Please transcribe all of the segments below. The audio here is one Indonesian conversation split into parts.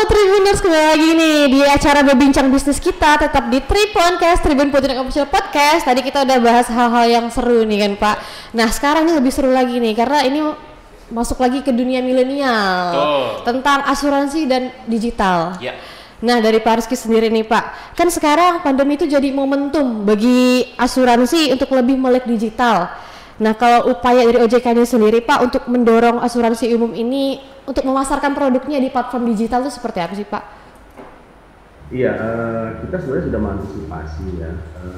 Tribuners, kembali lagi nih di acara berbincang bisnis kita, tetap di Tribuncast, Tribun Pontianak Official Podcast. Tadi kita udah bahas hal-hal yang seru nih kan Pak. Nah sekarang ini lebih seru lagi nih, karena ini masuk lagi ke dunia milenial tentang asuransi dan digital. Ya. Nah dari Pak Rizky sendiri nih Pak, kan sekarang pandemi itu jadi momentum bagi asuransi untuk lebih melek digital. Nah kalau upaya dari OJK-nya sendiri Pak untuk mendorong asuransi umum ini untuk memasarkan produknya di platform digital itu seperti apa sih Pak? Iya, kita sebenarnya sudah mengantisipasi ya,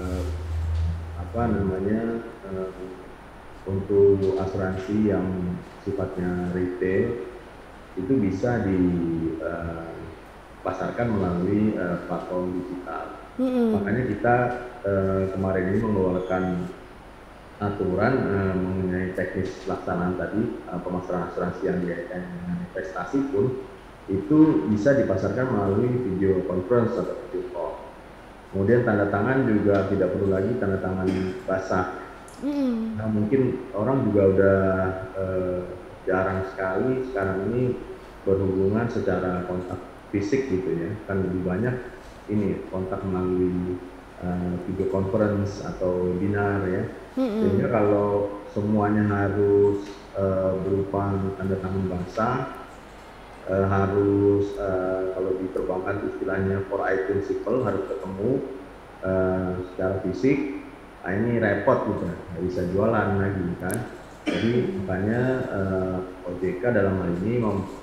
untuk asuransi yang sifatnya retail itu bisa dipasarkan melalui platform digital. Makanya kita kemarin ini mengeluarkan aturan mengenai teknis pelaksanaan tadi, pemasaran asuransi yang dikaitkan dengan investasi pun itu bisa dipasarkan melalui video conference atau video call. Kemudian tanda tangan juga tidak perlu lagi tanda tangan basah. Nah mungkin orang juga udah jarang sekali sekarang ini berhubungan secara kontak fisik gitu ya, kan lebih banyak ini kontak melalui video conference atau webinar ya. Sehingga kalau semuanya harus berupa tanda tangan basah, harus kalau di perbankan istilahnya 4I principle harus ketemu secara fisik, nah ini repot gitu, nggak bisa jualan lagi kan. Jadi makanya OJK dalam hal ini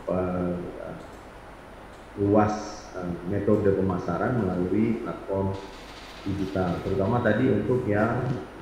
luas metode pemasaran melalui platform digital, terutama tadi untuk yang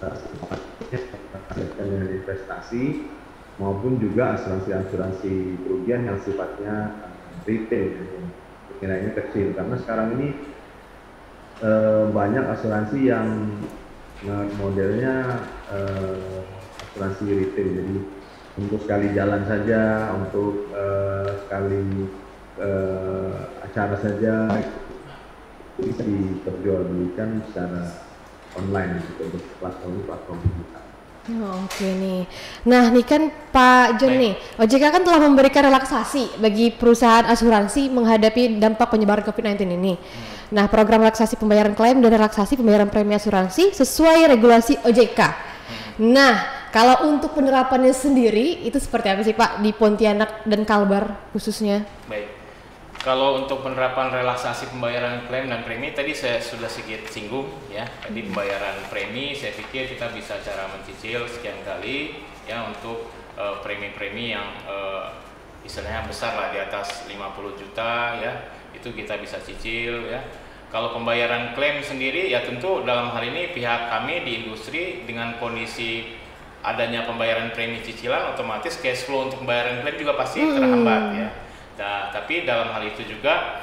dengan investasi maupun juga asuransi kerugian yang sifatnya retail, nilainya kecil. Karena sekarang ini banyak asuransi yang modelnya asuransi retail, jadi untuk sekali jalan saja, untuk sekali acara saja bisa diperjualbelikan secara online untuk platform digital. Oke nih. Nah nih kan Pak John nih, OJK kan telah memberikan relaksasi bagi perusahaan asuransi menghadapi dampak penyebaran COVID-19 ini. Nah program relaksasi pembayaran klaim dan relaksasi pembayaran premi asuransi sesuai regulasi OJK. Nah kalau untuk penerapannya sendiri itu seperti apa sih Pak di Pontianak dan Kalbar khususnya? Baik. Kalau untuk penerapan relaksasi pembayaran klaim dan premi tadi saya sudah sedikit singgung ya. Tadi pembayaran premi saya pikir kita bisa cara mencicil sekian kali ya untuk premi-premi yang istilahnya besar lah di atas 50 juta ya. Itu kita bisa cicil ya. Kalau pembayaran klaim sendiri ya tentu dalam hal ini pihak kami di industri dengan kondisi adanya pembayaran premi cicilan otomatis cash flow untuk pembayaran klaim juga pasti terhambat ya. Nah, tapi dalam hal itu juga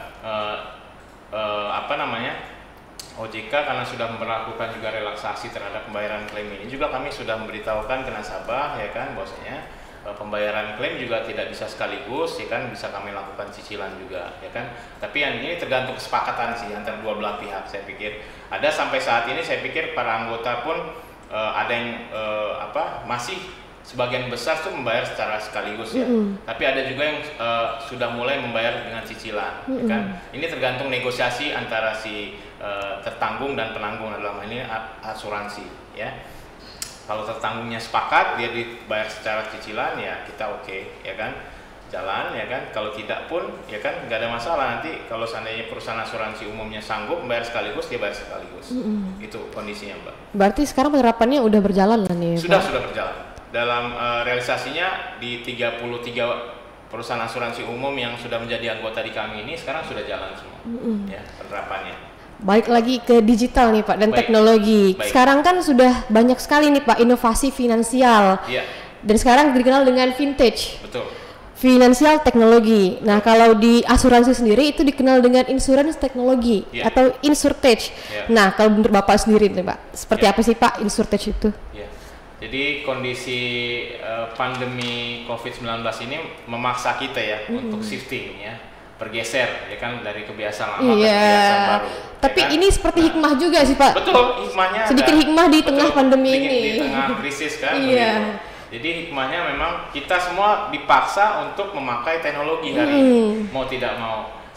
OJK karena sudah melakukan juga relaksasi terhadap pembayaran klaim ini juga kami sudah memberitahukan ke nasabah ya kan bahwasanya pembayaran klaim juga tidak bisa sekaligus ya kan, bisa kami lakukan cicilan juga ya kan. Tapi yang ini tergantung kesepakatan sih antara dua belah pihak. Saya pikir ada sampai saat ini saya pikir para anggota pun ada yang masih sebagian besar tuh membayar secara sekaligus ya, tapi ada juga yang sudah mulai membayar dengan cicilan, ya kan? Ini tergantung negosiasi antara si tertanggung dan penanggung dalam hal ini asuransi, ya. Kalau tertanggungnya sepakat dia dibayar secara cicilan ya kita oke, ya kan? Jalan, ya kan? Kalau tidak pun, ya kan? Nggak ada masalah nanti kalau seandainya perusahaan asuransi umumnya sanggup membayar sekaligus, dia bayar sekaligus. Itu kondisinya, Mbak. Berarti sekarang penerapannya udah berjalan lah nih, Sudah Pak? berjalan. Dalam realisasinya di 33 perusahaan asuransi umum yang sudah menjadi anggota di kami ini sekarang sudah jalan semua ya penerapannya. Baik lagi ke digital nih Pak dan teknologi. Sekarang kan sudah banyak sekali nih Pak inovasi finansial. Iya. Dan sekarang dikenal dengan vintage. Betul. Finansial teknologi. Nah kalau di asuransi sendiri itu dikenal dengan insurance teknologi atau insurtech. Nah kalau menurut Bapak sendiri nih Pak, seperti apa sih Pak insurtech itu? Jadi kondisi pandemi COVID-19 ini memaksa kita ya untuk shifting ya, bergeser ya kan dari kebiasaan lama ke kebiasaan baru. Tapi ya kan? ini seperti hikmah juga sih Pak. Betul, hikmahnya sedikit hikmah di tengah pandemi ini. Di tengah krisis kan. Jadi hikmahnya memang kita semua dipaksa untuk memakai teknologi hari ini, mau tidak mau.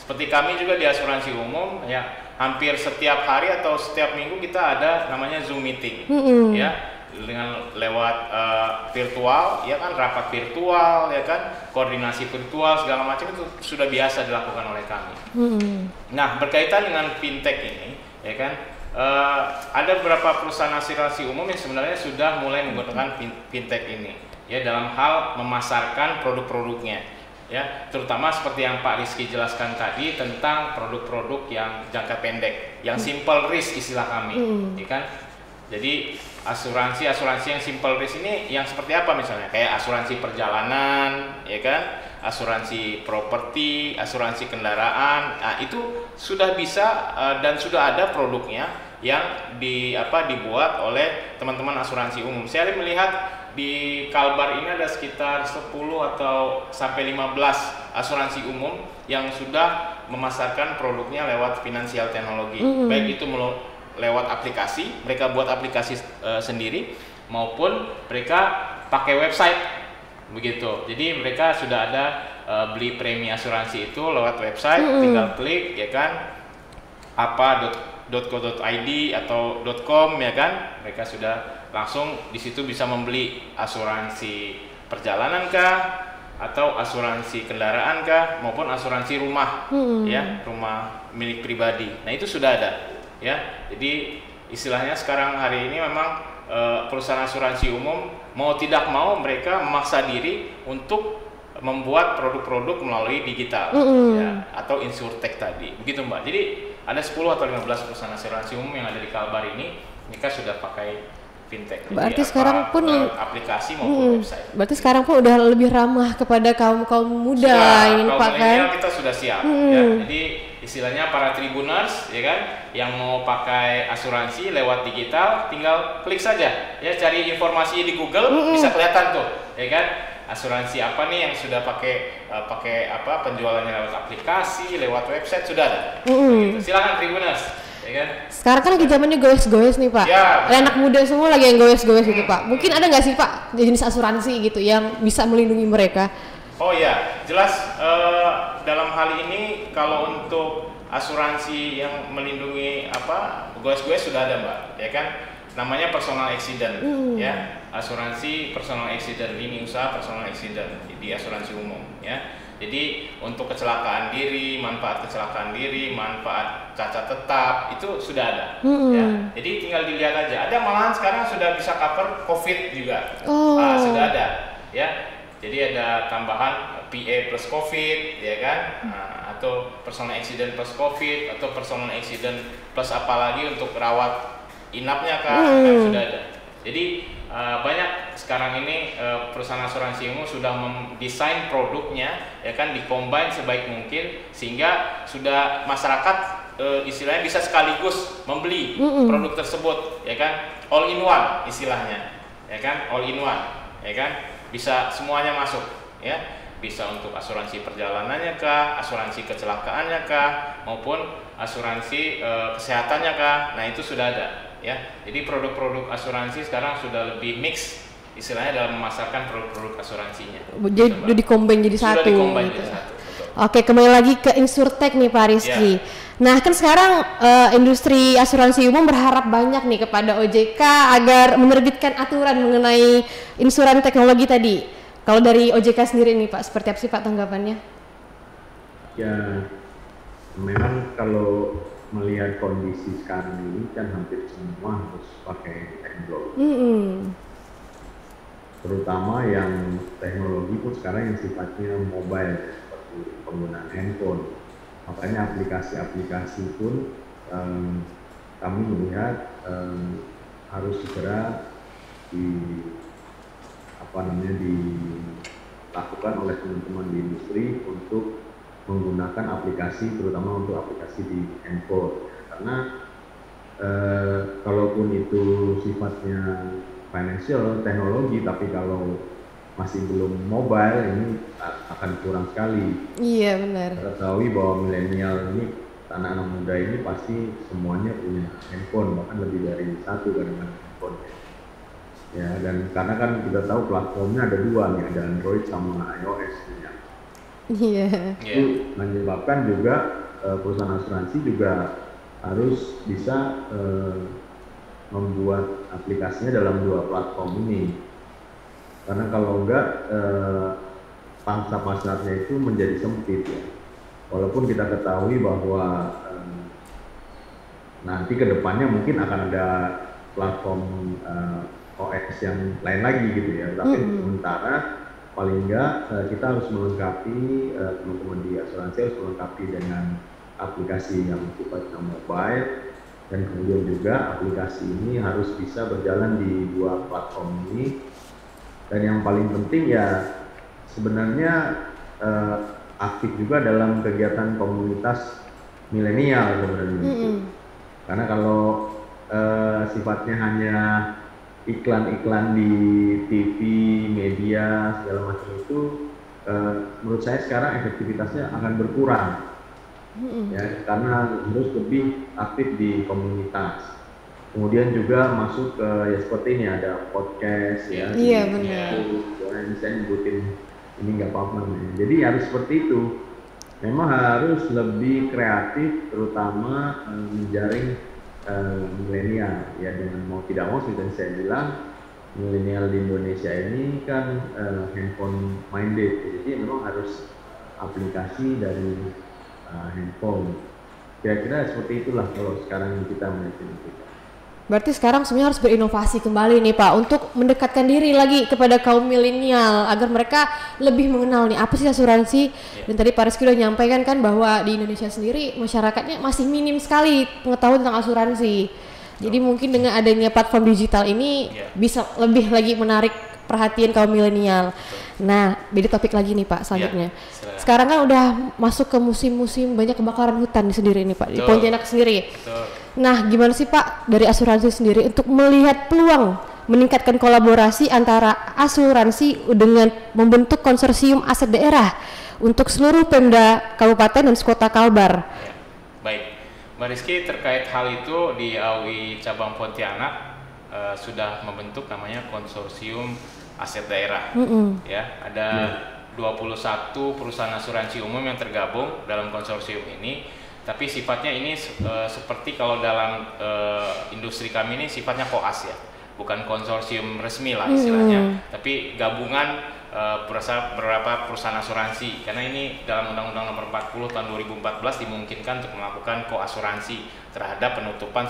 Seperti kami juga di asuransi umum ya, hampir setiap hari atau setiap minggu kita ada namanya Zoom meeting ya, dengan lewat virtual ya kan, rapat virtual ya kan, koordinasi virtual segala macam itu sudah biasa dilakukan oleh kami. Nah, berkaitan dengan fintech ini ya kan, ada beberapa perusahaan asuransi umum yang sebenarnya sudah mulai menggunakan fintech ini ya, dalam hal memasarkan produk-produknya ya, terutama seperti yang Pak Rizky jelaskan tadi tentang produk-produk yang jangka pendek, yang simple risk istilah kami, ya kan. Jadi asuransi yang simple risk ini yang seperti apa misalnya? Kayak asuransi perjalanan, ya kan, asuransi properti, asuransi kendaraan. Nah, itu sudah bisa dan sudah ada produknya yang dibuat oleh teman-teman asuransi umum. Saya melihat di Kalbar ini ada sekitar 10 atau sampai 15 asuransi umum yang sudah memasarkan produknya lewat finansial teknologi, baik itu lewat aplikasi, mereka buat aplikasi sendiri, maupun mereka pakai website begitu. Jadi mereka sudah ada beli premi asuransi itu lewat website, tinggal klik ya kan, apa.co.id atau .com ya kan, mereka sudah langsung di situ bisa membeli asuransi perjalanan kah, atau asuransi kendaraan kah, maupun asuransi rumah ya, rumah milik pribadi. Nah, itu sudah ada ya. Jadi istilahnya sekarang hari ini memang perusahaan asuransi umum mau tidak mau mereka memaksa diri untuk membuat produk-produk melalui digital ya, atau insurtech tadi. Begitu Mbak. Jadi ada 10 atau 15 perusahaan asuransi umum yang ada di Kalbar ini, mereka sudah pakai fintech. Berarti sekarang pun aplikasi maupun website. Berarti sekarang pun udah lebih ramah kepada kaum muda ini Pak kan? Kita sudah siap ya. Jadi istilahnya para tribuners ya kan, yang mau pakai asuransi lewat digital tinggal klik saja ya, cari informasi di Google bisa kelihatan tuh ya kan, asuransi apa nih yang sudah pakai penjualannya lewat aplikasi, lewat website sudah ada. Gitu. Silakan tribuners. Ya kan? Sekarang kan lagi zamannya goes-goes nih Pak. Ya, anak muda semua lagi yang goes-goes gitu Pak. Mungkin ada nggak sih Pak jenis asuransi gitu yang bisa melindungi mereka? Oh ya, jelas dalam hal ini kalau untuk asuransi yang melindungi goes-goes sudah ada Mbak, ya kan? Namanya personal accident, ya, asuransi personal accident, lini usaha personal accident di asuransi umum, ya. Jadi untuk kecelakaan diri, manfaat kecelakaan diri, manfaat cacat tetap itu sudah ada. Ya. Jadi tinggal dilihat aja. Ada malahan sekarang sudah bisa cover COVID juga, sudah ada. Ya. Jadi ada tambahan PA plus COVID, ya kan? Atau personal accident plus COVID, atau personal accident plus apalagi untuk rawat inapnya kan, sudah ada. Jadi banyak sekarang ini perusahaan asuransi umum sudah mendesain produknya ya kan, dikombin sebaik mungkin sehingga sudah masyarakat istilahnya bisa sekaligus membeli produk tersebut ya kan, all in one istilahnya ya kan, all in one ya kan, bisa semuanya masuk ya, bisa untuk asuransi perjalanannya kah, asuransi kecelakaannya kah, maupun asuransi kesehatannya kah. Nah, itu sudah ada ya. Jadi produk-produk asuransi sekarang sudah lebih mix istilahnya dalam memasarkan produk-produk asuransinya. Jadi udah dikombin jadi sudah satu. Dikombin gitu. jadi satu. Betul. Oke, kembali lagi ke insurtech nih Pak Rizky. Ya. Nah, kan sekarang industri asuransi umum berharap banyak nih kepada OJK agar menerbitkan aturan mengenai insuran teknologi tadi. Kalau dari OJK sendiri nih Pak, seperti apa sih Pak tanggapannya? Ya, memang kalau melihat kondisi sekarang ini kan hampir semua harus pakai teknologi. Terutama yang teknologi pun sekarang yang sifatnya mobile, seperti penggunaan handphone. Makanya aplikasi-aplikasi pun kami melihat harus segera dilakukan oleh teman-teman di industri untuk menggunakan aplikasi, terutama untuk aplikasi di handphone. Karena kalaupun itu sifatnya financial teknologi, tapi kalau masih belum mobile ini akan kurang sekali. Iya benar. Kita ketahui bahwa milenial ini, anak-anak muda ini pasti semuanya punya handphone, bahkan lebih dari satu kadang-kadang handphone. Ya, dan karena kan kita tahu platformnya ada dua nih, ada Android sama iOS ya. Iya. Itu menyebabkan juga perusahaan asuransi juga harus bisa membuat aplikasinya dalam 2 platform ini, karena kalau enggak pangsa pasarnya itu menjadi sempit ya. Walaupun kita ketahui bahwa nanti kedepannya mungkin akan ada platform OS yang lain lagi gitu ya, tapi sementara paling enggak kita harus melengkapi, teman-teman di asuransi harus melengkapi dengan aplikasi yang sifatnya mobile, dan kemudian juga aplikasi ini harus bisa berjalan di 2 platform ini. Dan yang paling penting ya sebenarnya aktif juga dalam kegiatan komunitas milenial sebenarnya. Karena kalau sifatnya hanya iklan-iklan di TV, media, segala macam itu, menurut saya sekarang efektivitasnya akan berkurang. Ya, karena harus lebih aktif di komunitas. Kemudian juga masuk ke ya seperti ini, ada podcast ya. Iya benar. Saya nyebutin ini nggak apa-apa. Jadi harus seperti itu. Memang harus lebih kreatif, terutama menjaring milenial ya, dengan mau tidak mau seperti saya bilang milenial di Indonesia ini kan handphone minded, jadi memang harus aplikasi dari handphone. Kira-kira seperti itulah kalau sekarang kita melihat itu. Berarti sekarang sebenarnya harus berinovasi kembali nih Pak untuk mendekatkan diri lagi kepada kaum milenial agar mereka lebih mengenal nih apa sih asuransi. Dan tadi Pak Rizky udah nyampaikan kan bahwa di Indonesia sendiri masyarakatnya masih minim sekali pengetahuan tentang asuransi. Jadi mungkin dengan adanya platform digital ini bisa lebih lagi menarik perhatian kaum milenial. Nah, beda topik lagi nih Pak selanjutnya. Sekarang kan udah masuk ke musim-musim banyak kebakaran hutan sendiri nih Pak, di Pontianak sendiri. Nah, gimana sih Pak dari asuransi sendiri untuk melihat peluang meningkatkan kolaborasi antara asuransi dengan membentuk konsorsium aset daerah untuk seluruh Pemda Kabupaten dan Kota Kalbar? Baik, Mbak Rizky, terkait hal itu di AUI Cabang Pontianak sudah membentuk namanya konsorsium aset daerah. Ya, ada 21 perusahaan asuransi umum yang tergabung dalam konsorsium ini. Tapi sifatnya ini seperti kalau dalam industri kami ini sifatnya koas ya, bukan konsorsium resmi lah istilahnya, tapi gabungan beberapa perusahaan asuransi. Karena ini dalam Undang-Undang Nomor 40 Tahun 2014 dimungkinkan untuk melakukan koasuransi terhadap penutupan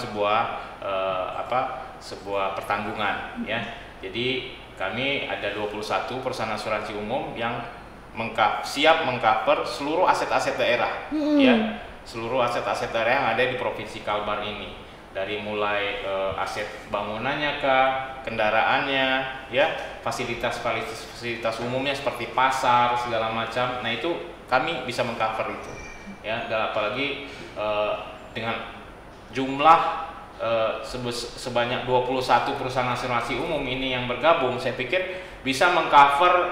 sebuah pertanggungan ya. Jadi kami ada 21 perusahaan asuransi umum yang siap mengcover seluruh aset-aset daerah ya. Seluruh aset-aset daerah yang ada di Provinsi Kalbar ini, dari mulai aset bangunannya kah, kendaraannya, ya, fasilitas umumnya seperti pasar segala macam. Nah itu kami bisa mengcover itu, ya. Dan apalagi dengan jumlah sebanyak 21 perusahaan asuransi umum ini yang bergabung, saya pikir bisa mengcover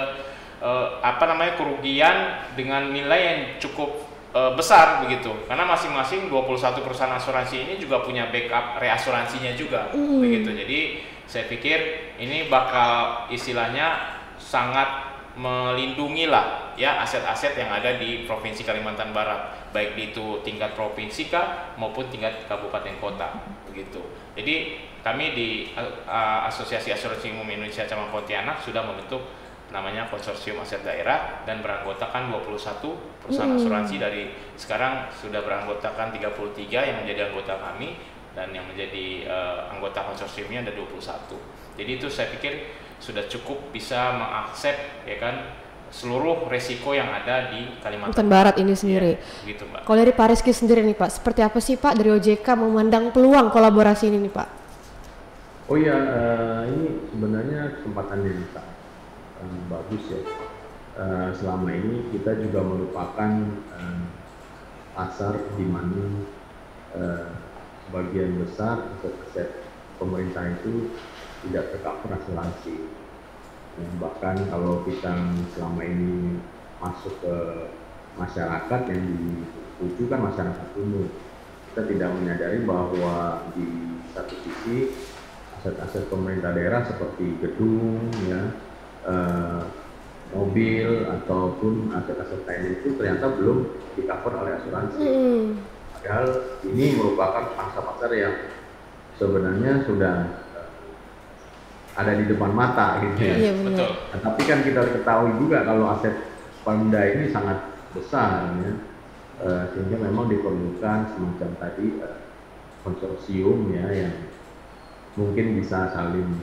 kerugian dengan nilai yang cukup besar begitu, karena masing-masing 21 perusahaan asuransi ini juga punya backup reasuransinya juga begitu. Jadi saya pikir ini bakal istilahnya sangat melindungi lah ya aset-aset yang ada di Provinsi Kalimantan Barat, baik itu tingkat provinsi kah maupun tingkat kabupaten kota begitu. Jadi kami di Asosiasi Asuransi Umum Indonesia Cabang Pontianak sudah membentuk namanya konsorsium aset daerah dan beranggotakan 21 perusahaan asuransi. Dari sekarang sudah beranggotakan 33 yang menjadi anggota kami, dan yang menjadi anggota konsorsiumnya ada 21. Jadi itu saya pikir sudah cukup bisa mengaksep ya kan seluruh resiko yang ada di Kalimantan Barat ini sendiri. Ya, gitu, Mbak. Kalau dari Pak Rizky sendiri nih Pak, seperti apa sih Pak dari OJK memandang peluang kolaborasi ini nih Pak? Oh iya, ini sebenarnya kesempatan yang bagus ya. Selama ini kita juga merupakan pasar di mana sebagian besar aset pemerintah itu tidak tercover asuransi. Bahkan kalau kita selama ini masuk ke masyarakat yang dituju kan masyarakat umum, kita tidak menyadari bahwa di satu sisi aset-aset pemerintah daerah seperti gedung ya, mobil mobil ataupun aset-aset lain itu ternyata belum di cover oleh asuransi. Padahal ini merupakan pangsa pasar yang sebenarnya sudah ada di depan mata gitu ya. Iya, betul. Nah, tapi kan kita ketahui juga kalau aset Pemda ini sangat besar ya, sehingga memang diperlukan semacam tadi konsorsium ya yang mungkin bisa saling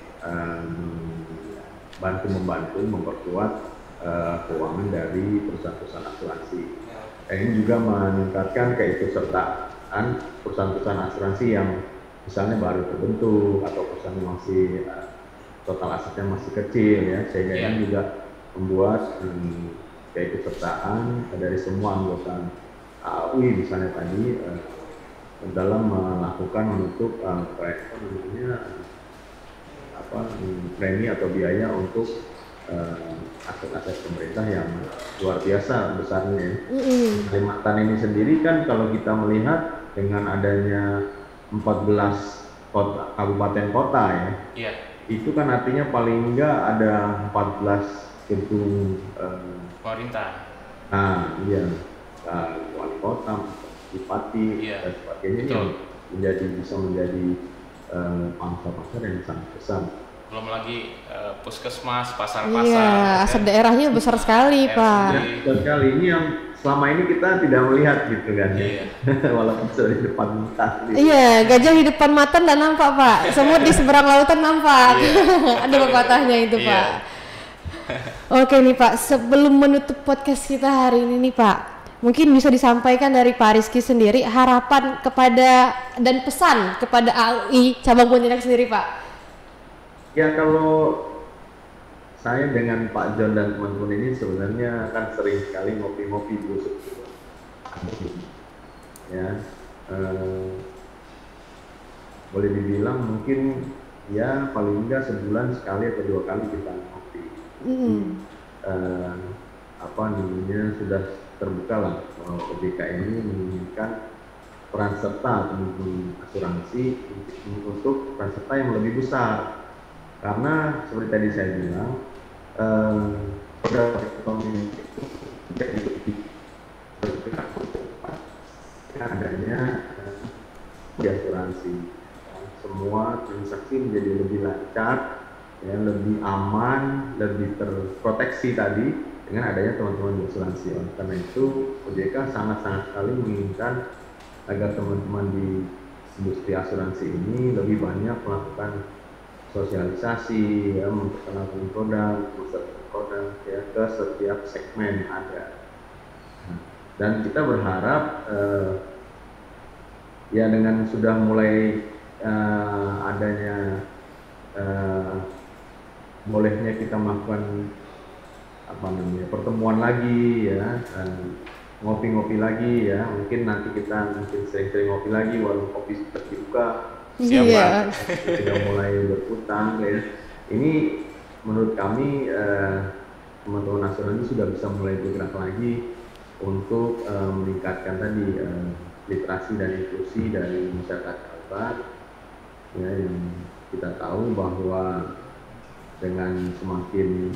bantu membantu memperkuat keuangan dari perusahaan-perusahaan asuransi. Dan ini juga meningkatkan keikutsertaan perusahaan-perusahaan asuransi yang misalnya baru terbentuk atau perusahaan masih total asetnya masih kecil ya, sehingga ini juga membuat keikutsertaan dari semua anggota AUI misalnya tadi dalam melakukan menutup premi atau biaya untuk aset-aset pemerintah yang luar biasa besarnya. Kalimantan ini sendiri kan kalau kita melihat dengan adanya 14 kabupaten kota ya, itu kan artinya paling enggak ada 14 gedung pemerintah. Nah, iya, wali kota, bupati, dan sebagainya yang bisa menjadi pangsa pasar yang sangat besar. Belum lagi puskesmas, pasar-pasar. Iya, aset daerahnya besar sekali, Pak. Besar sekali, ini yang selama ini kita tidak melihat gitu kan. Walaupun sudah di depan mata. Iya, gajah di depan mata nggak nampak, Pak. Semut di seberang lautan nampak. Ada pepatahnya itu, Pak. Oke nih Pak, sebelum menutup podcast kita hari ini nih Pak, mungkin bisa disampaikan dari Pak Rizky sendiri harapan kepada dan pesan kepada AUI cabang Pontianak sendiri Pak. Ya, kalau saya dengan Pak John dan teman-teman ini sebenarnya kan sering sekali ngopi-ngopi dulu ya, boleh dibilang mungkin ya paling enggak sebulan sekali atau 2 kali kita ngopi. Sudah terbuka lah bahwa OJK ini menginginkan peran serta teman-teman asuransi untuk peran serta yang lebih besar, karena seperti tadi saya bilang produk ekonomi itu menjadi lebih bergerak cepat adanya di asuransi, semua transaksi menjadi lebih lancar ya, lebih aman, lebih terproteksi tadi dengan adanya teman-teman di asuransi. Karena itu OJK sangat-sangat sekali menginginkan agar teman-teman di industri asuransi ini lebih banyak melakukan sosialisasi ya, memperkenalkan produk ya, ke setiap segmen yang ada. Dan kita berharap ya dengan sudah mulai adanya bolehnya kita melakukan pertemuan lagi ya, dan ngopi-ngopi lagi ya, mungkin nanti kita sering-sering ngopi lagi, warung kopi sudah dibuka, sudah mulai berputar ya. Ini menurut kami teman-teman asuransi sudah bisa mulai bergerak lagi untuk meningkatkan tadi literasi dan inklusi dari masyarakat Kalbar ya, yang kita tahu bahwa dengan semakin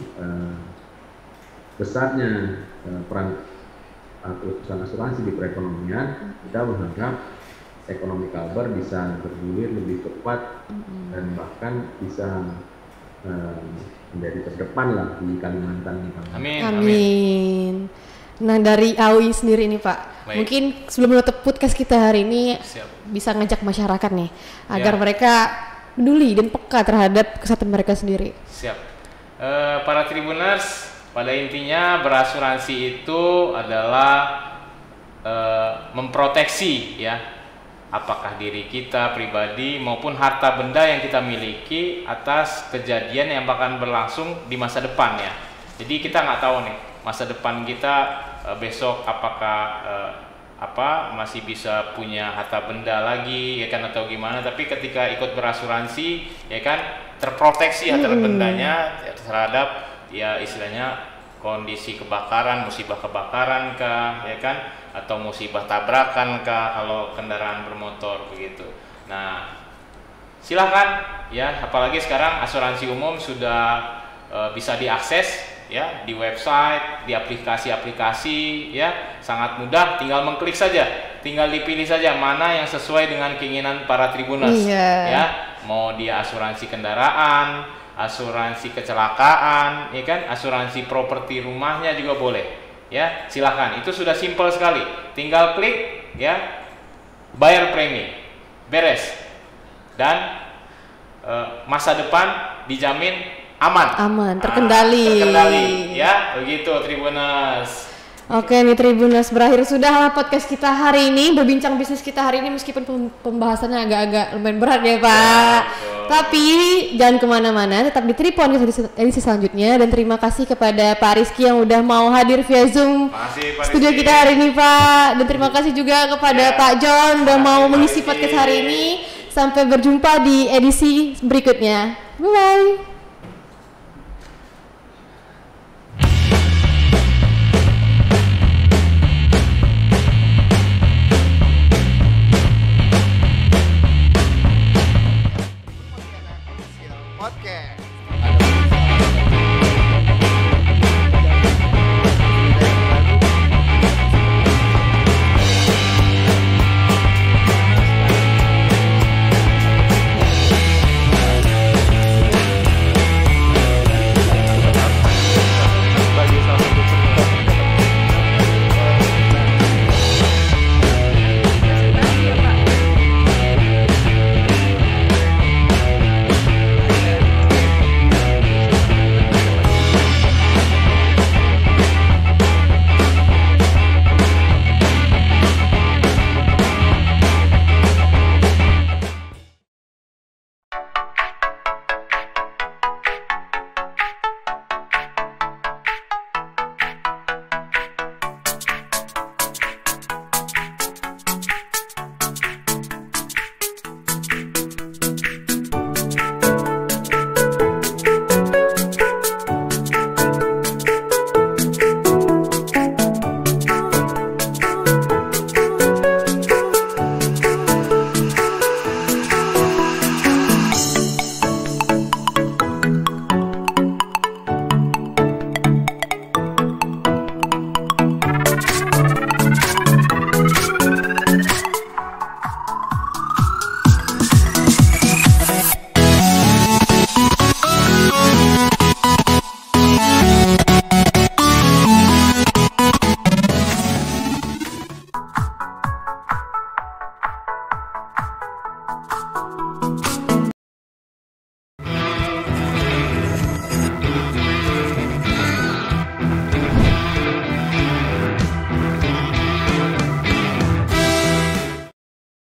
besarnya peran perusahaan asuransi di perekonomian, kita berharap ekonomi Kalbar bisa bergulir lebih cepat dan bahkan bisa menjadi terdepan lah di Kalimantan. Amin. Nah, dari AUI sendiri nih Pak, mungkin sebelum menutup podcast kita hari ini bisa ngajak masyarakat nih agar mereka peduli dan peka terhadap kesehatan mereka sendiri. Siap. Para Tribuners, pada intinya berasuransi itu adalah memproteksi ya, apakah diri kita pribadi maupun harta benda yang kita miliki atas kejadian yang akan berlangsung di masa depan ya. Jadi kita nggak tahu nih masa depan kita besok apakah masih bisa punya harta benda lagi ya kan, atau gimana, tapi ketika ikut berasuransi ya kan terproteksi harta bendanya terhadap ya istilahnya kondisi kebakaran, musibah kebakaran kah ya kan, atau musibah tabrakan kah kalau kendaraan bermotor begitu. Nah, silahkan ya, apalagi sekarang asuransi umum sudah bisa diakses ya, di website, di aplikasi-aplikasi, ya, sangat mudah, tinggal mengklik saja, tinggal dipilih saja mana yang sesuai dengan keinginan para Tribuners, ya, mau dia asuransi kendaraan, asuransi kecelakaan, ya kan, asuransi properti rumahnya juga boleh, ya, silahkan, itu sudah simpel sekali, tinggal klik, ya, bayar premi, beres, dan masa depan dijamin aman, terkendali. Terkendali, ya, begitu Tribuners. Oke nih Tribuners, berakhir sudah podcast kita hari ini, berbincang bisnis kita hari ini, meskipun pembahasannya agak-agak lumayan berat ya Pak. Tapi jangan kemana-mana, tetap di Tripon edisi selanjutnya. Dan terima kasih kepada Pak Rizky yang udah mau hadir via Zoom studio kita hari ini Pak. Dan terima kasih juga kepada Pak John udah mau mengisi podcast hari ini. Sampai berjumpa di edisi berikutnya. Bye-bye.